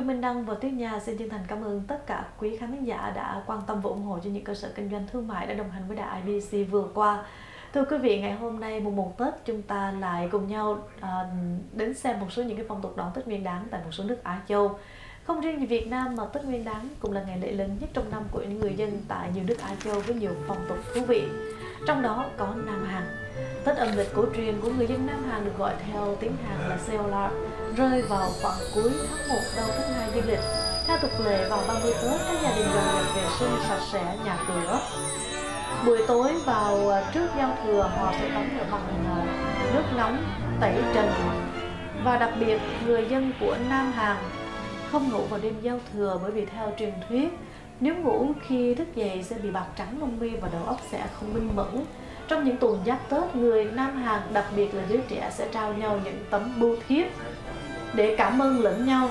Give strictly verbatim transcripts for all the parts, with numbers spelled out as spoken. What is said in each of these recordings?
Minh Đăng và Tuyết Nha xin chân thành cảm ơn tất cả quý khán giả đã quan tâm và ủng hộ cho những cơ sở kinh doanh thương mại đã đồng hành với đài i bê xê vừa qua. Thưa quý vị, ngày hôm nay mùng một Tết chúng ta lại cùng nhau à, đến xem một số những cái phong tục đón Tết Nguyên Đán tại một số nước Á Châu. Không riêng gì Việt Nam mà Tết Nguyên Đán cũng là ngày lễ lớn nhất trong năm của những người dân tại nhiều nước Á Châu với nhiều phong tục thú vị. Trong đó có Nam Hàn. Tết âm lịch cổ truyền của người dân Nam Hàn được gọi theo tiếng Hàn là Seollal, rơi vào khoảng cuối tháng một đầu tháng hai dương lịch. Theo tục lệ vào ba mươi Tết, các gia đình dọn dẹp vệ sinh sạch sẽ nhà cửa. Buổi tối vào trước giao thừa, họ sẽ tắm rửa bằng nước nóng tẩy trần. Và đặc biệt, người dân của Nam Hàn không ngủ vào đêm giao thừa, bởi vì theo truyền thuyết, nếu ngủ khi thức dậy sẽ bị bạc trắng lông mi và đầu óc sẽ không minh mẫn. Trong những tuần giáp Tết, người Nam Hàn, đặc biệt là giới trẻ, sẽ trao nhau những tấm bưu thiếp để cảm ơn lẫn nhau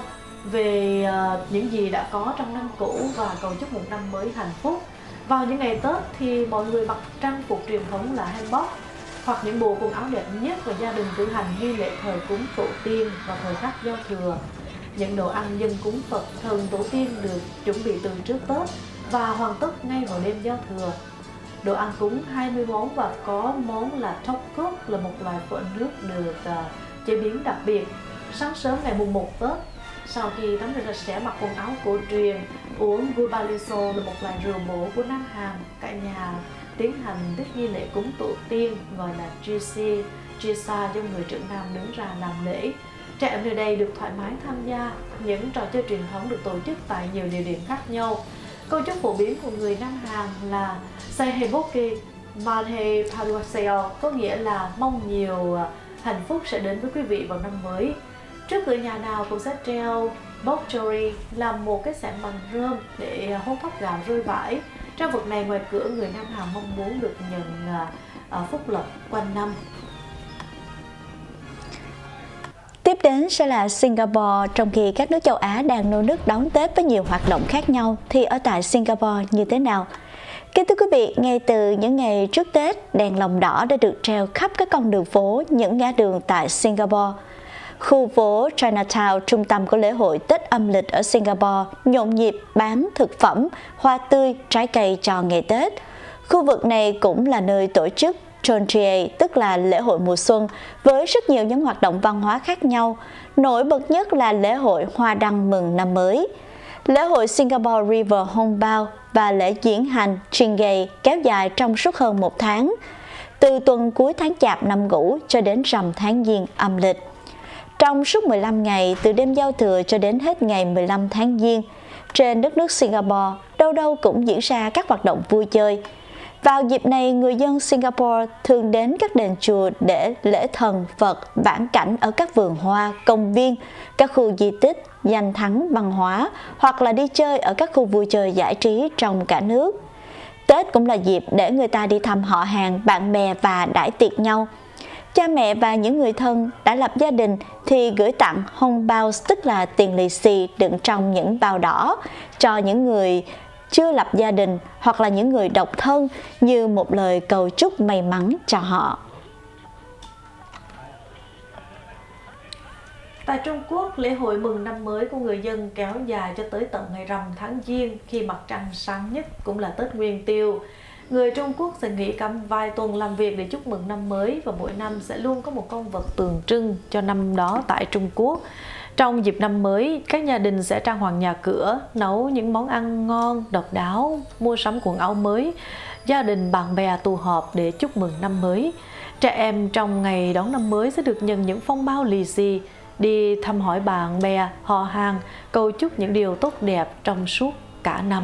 về uh, những gì đã có trong năm cũ và cầu chúc một năm mới hạnh phúc. Vào những ngày Tết thì mọi người mặc trang phục truyền thống là hanbok hoặc những bộ quần áo đẹp nhất, và gia đình cử hành nghi lễ thờ cúng tổ tiên vào thời khắc giao thừa. Những đồ ăn dân cúng Phật thần tổ tiên được chuẩn bị từ trước Tết và hoàn tất ngay vào đêm giao thừa. Đồ ăn cúng hai mươi món và có món là tteokguk, là một loại phở nước được uh, chế biến đặc biệt. Sáng sớm ngày mùng một Tết, sau khi tắm rửa sạch sẽ, mặc quần áo cổ truyền, uống gulbaliso là một loại rượu bổ của Nam Hàn, cả nhà tiến hành tiết nghi lễ cúng tổ tiên gọi là Jisi, Jisa, do người trưởng nam đứng ra làm lễ. Trẻ em nơi đây được thoải mái tham gia những trò chơi truyền thống được tổ chức tại nhiều địa điểm khác nhau. Câu chúc phổ biến của người Nam Hàn là Seheboke Manhe Paduaseo, có nghĩa là mong nhiều hạnh phúc sẽ đến với quý vị vào năm mới. Trước cửa nhà nào cũng sẽ treo bokchori, là một cái xẻng bằng rơm để hốt thóc gạo rơi vãi. Trang vật này ngoài cửa, người Nam Hàn mong muốn được nhận uh, phúc lộc quanh năm. Tiếp đến sẽ là Singapore. Trong khi các nước châu Á đang nô nức đón Tết với nhiều hoạt động khác nhau, thì ở tại Singapore như thế nào? Kính thưa quý vị, ngay từ những ngày trước Tết, đèn lồng đỏ đã được treo khắp các con đường phố, những ngã đường tại Singapore. Khu phố Chinatown, trung tâm của lễ hội Tết âm lịch ở Singapore, nhộn nhịp bán thực phẩm, hoa tươi, trái cây cho ngày Tết. Khu vực này cũng là nơi tổ chức Chontrier, tức là lễ hội mùa xuân, với rất nhiều những hoạt động văn hóa khác nhau. Nổi bật nhất là lễ hội hoa đăng mừng năm mới, lễ hội Singapore River Hongbao và lễ diễn hành Chingay kéo dài trong suốt hơn một tháng, từ tuần cuối tháng Chạp năm Gũ cho đến rằm tháng Giêng âm lịch. Trong suốt mười lăm ngày, từ đêm giao thừa cho đến hết ngày mười lăm tháng Giêng, trên đất nước Singapore, đâu đâu cũng diễn ra các hoạt động vui chơi. Vào dịp này, người dân Singapore thường đến các đền chùa để lễ thần Phật, vãn cảnh ở các vườn hoa, công viên, các khu di tích, danh thắng văn hóa, hoặc là đi chơi ở các khu vui chơi giải trí trong cả nước. Tết cũng là dịp để người ta đi thăm họ hàng, bạn bè và đãi tiệc nhau. Cha mẹ và những người thân đã lập gia đình thì gửi tặng hongbao, tức là tiền lì xì đựng trong những bao đỏ, cho những người chưa lập gia đình hoặc là những người độc thân, như một lời cầu chúc may mắn cho họ. Tại Trung Quốc, lễ hội mừng năm mới của người dân kéo dài cho tới tận ngày rằm tháng Giêng, khi mặt trăng sáng nhất, cũng là Tết Nguyên Tiêu. Người Trung Quốc sẽ nghỉ cả vài tuần làm việc để chúc mừng năm mới, và mỗi năm sẽ luôn có một con vật tượng trưng cho năm đó tại Trung Quốc. Trong dịp năm mới, các gia đình sẽ trang hoàng nhà cửa, nấu những món ăn ngon, độc đáo, mua sắm quần áo mới. Gia đình bạn bè tụ họp để chúc mừng năm mới. Trẻ em trong ngày đón năm mới sẽ được nhận những phong bao lì xì, đi thăm hỏi bạn bè, họ hàng, cầu chúc những điều tốt đẹp trong suốt cả năm.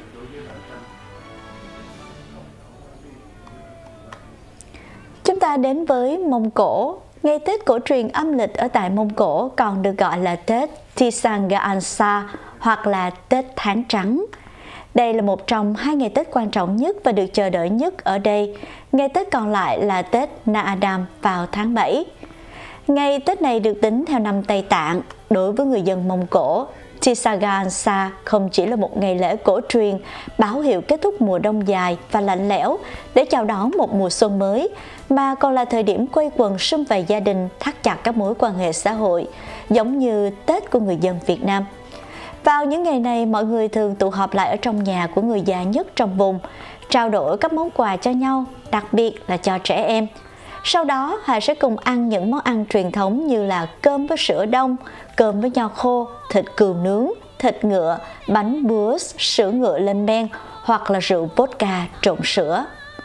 Chúng ta đến với Mông Cổ. Ngày Tết cổ truyền âm lịch ở tại Mông Cổ còn được gọi là Tết Tisangaansa hoặc là Tết Tháng Trắng. Đây là một trong hai ngày Tết quan trọng nhất và được chờ đợi nhất ở đây. Ngày Tết còn lại là Tết Na Adam vào tháng bảy. Ngày Tết này được tính theo năm Tây Tạng. Đối với người dân Mông Cổ, Tisangaansa không chỉ là một ngày lễ cổ truyền, báo hiệu kết thúc mùa đông dài và lạnh lẽo để chào đón một mùa xuân mới, mà còn là thời điểm quây quần sum vầy gia đình, thắt chặt các mối quan hệ xã hội, giống như Tết của người dân Việt Nam. Vào những ngày này, mọi người thường tụ họp lại ở trong nhà của người già nhất trong vùng, trao đổi các món quà cho nhau, đặc biệt là cho trẻ em. Sau đó, họ sẽ cùng ăn những món ăn truyền thống như là cơm với sữa đông, cơm với nho khô, thịt cừu nướng, thịt ngựa, bánh bướu, sữa ngựa lên men hoặc là rượu vodka trộn sữa.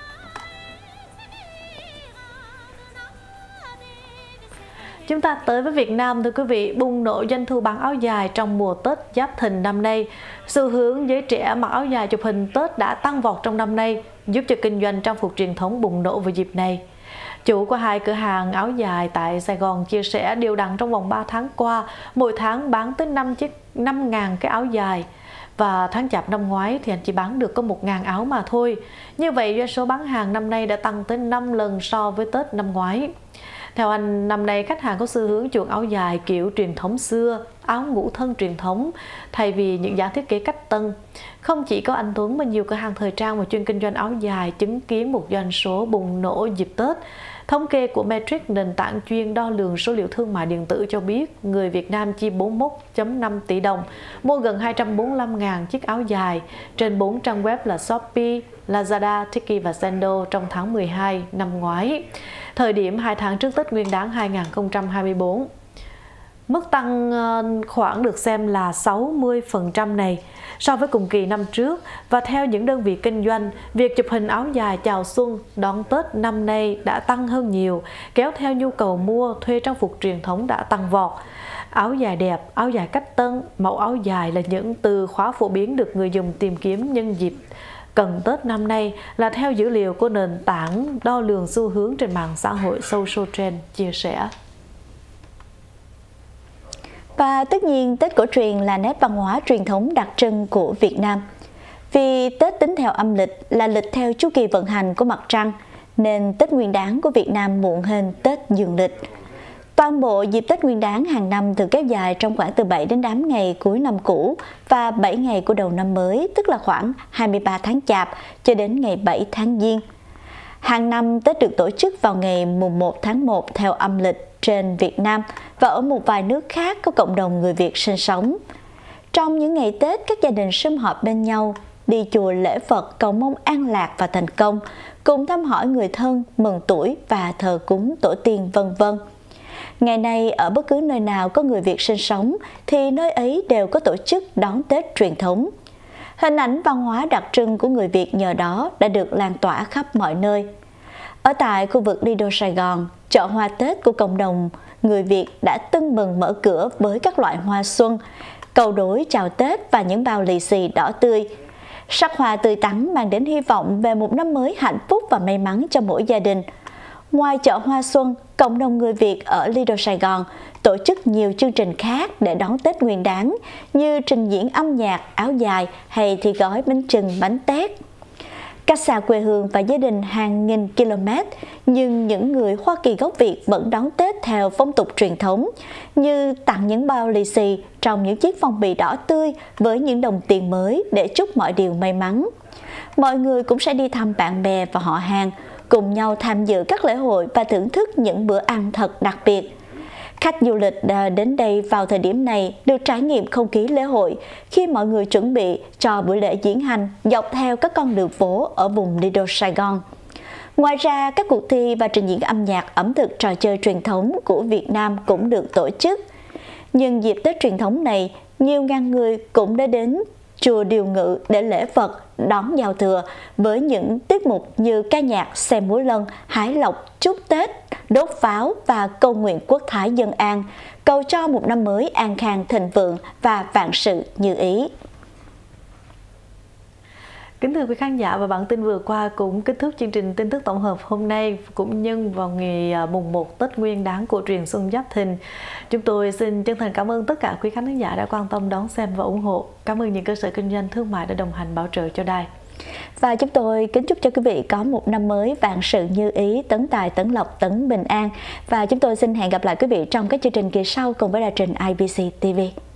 Chúng ta tới với Việt Nam, thưa quý vị, bùng nổ doanh thu bán áo dài trong mùa Tết Giáp Thìn năm nay. Xu hướng giới trẻ mặc áo dài chụp hình Tết đã tăng vọt trong năm nay, giúp cho kinh doanh trang phục truyền thống bùng nổ vào dịp này. Chủ của hai cửa hàng áo dài tại Sài Gòn chia sẻ đều đặn trong vòng ba tháng qua, mỗi tháng bán tới năm chiếc năm nghìn cái áo dài. Và tháng Chạp năm ngoái thì anh chỉ bán được có một nghìn áo mà thôi. Như vậy doanh số bán hàng năm nay đã tăng tới năm lần so với Tết năm ngoái. Theo anh, năm nay khách hàng có xu hướng chuộng áo dài kiểu truyền thống xưa, áo ngủ thân truyền thống, thay vì những dáng thiết kế cách tân. Không chỉ có anh Tuấn mà nhiều cửa hàng thời trang và chuyên kinh doanh áo dài chứng kiến một doanh số bùng nổ dịp Tết. Thống kê của Metric, nền tảng chuyên đo lường số liệu thương mại điện tử cho biết, người Việt Nam chi bốn mươi mốt phẩy năm tỷ đồng, mua gần hai trăm bốn mươi lăm nghìn chiếc áo dài trên bốn trang web là Shopee, Lazada, Tiki và Zalando trong tháng mười hai năm ngoái, thời điểm hai tháng trước Tết Nguyên đán hai nghìn không trăm hai mươi tư. Mức tăng khoảng được xem là sáu mươi phần trăm này so với cùng kỳ năm trước, và theo những đơn vị kinh doanh, việc chụp hình áo dài chào xuân, đón Tết năm nay đã tăng hơn nhiều, kéo theo nhu cầu mua, thuê trang phục truyền thống đã tăng vọt. Áo dài đẹp, áo dài cách tân, mẫu áo dài là những từ khóa phổ biến được người dùng tìm kiếm nhân dịp cận Tết năm nay, là theo dữ liệu của nền tảng đo lường xu hướng trên mạng xã hội Social Trend chia sẻ. Và tất nhiên, Tết cổ truyền là nét văn hóa truyền thống đặc trưng của Việt Nam. Vì Tết tính theo âm lịch là lịch theo chu kỳ vận hành của mặt trăng, nên Tết Nguyên đán của Việt Nam muộn hơn Tết dương lịch. Toàn bộ dịp Tết Nguyên đán hàng năm thường kéo dài trong khoảng từ bảy đến tám ngày cuối năm cũ và bảy ngày của đầu năm mới, tức là khoảng hai mươi ba tháng Chạp cho đến ngày bảy tháng Giêng. Hàng năm, Tết được tổ chức vào ngày mùng một tháng một theo âm lịch trên Việt Nam và ở một vài nước khác có cộng đồng người Việt sinh sống. Trong những ngày Tết, các gia đình sum họp bên nhau, đi chùa lễ Phật cầu mong an lạc và thành công, cùng thăm hỏi người thân, mừng tuổi và thờ cúng tổ tiên vân vân. Ngày nay, ở bất cứ nơi nào có người Việt sinh sống thì nơi ấy đều có tổ chức đón Tết truyền thống. Hình ảnh văn hóa đặc trưng của người Việt nhờ đó đã được lan tỏa khắp mọi nơi. Ở tại khu vực Lido Sài Gòn, chợ hoa Tết của cộng đồng người Việt đã tưng bừng mở cửa với các loại hoa xuân, cầu đối chào Tết và những bao lì xì đỏ tươi. Sắc hoa tươi tắn mang đến hy vọng về một năm mới hạnh phúc và may mắn cho mỗi gia đình. Ngoài chợ hoa xuân, cộng đồng người Việt ở Lido Sài Gòn tổ chức nhiều chương trình khác để đón Tết Nguyên đán như trình diễn âm nhạc, áo dài hay thi gói bánh chưng, bánh tét. Cách xa quê hương và gia đình hàng nghìn km, nhưng những người Hoa Kỳ gốc Việt vẫn đón Tết theo phong tục truyền thống, như tặng những bao lì xì trong những chiếc phong bì đỏ tươi với những đồng tiền mới để chúc mọi điều may mắn. Mọi người cũng sẽ đi thăm bạn bè và họ hàng, cùng nhau tham dự các lễ hội và thưởng thức những bữa ăn thật đặc biệt. Khách du lịch đến đây vào thời điểm này được trải nghiệm không khí lễ hội khi mọi người chuẩn bị cho buổi lễ diễn hành dọc theo các con đường phố ở vùng Lido Sài Gòn. Ngoài ra, các cuộc thi và trình diễn âm nhạc, ẩm thực, trò chơi truyền thống của Việt Nam cũng được tổ chức. Nhưng dịp Tết truyền thống này, nhiều ngàn người cũng đã đến chùa Điều Ngự để lễ Phật, đón giao thừa với những tiết mục như ca nhạc, xem múa lân, hái lộc, chúc Tết, đốt pháo và cầu nguyện quốc thái dân an, cầu cho một năm mới an khang thịnh vượng và vạn sự như ý. Kính thưa quý khán giả, và bản tin vừa qua cũng kết thúc chương trình tin tức tổng hợp hôm nay, cũng nhân vào ngày mùng một Tết Nguyên đán của truyền Xuân Giáp Thìn. Chúng tôi xin chân thành cảm ơn tất cả quý khán giả đã quan tâm đón xem và ủng hộ. Cảm ơn những cơ sở kinh doanh thương mại đã đồng hành bảo trợ cho đài. Và chúng tôi kính chúc cho quý vị có một năm mới vạn sự như ý, tấn tài, tấn lộc, tấn bình an. Và chúng tôi xin hẹn gặp lại quý vị trong các chương trình kỳ sau cùng với đài truyền i bê xê ti vi.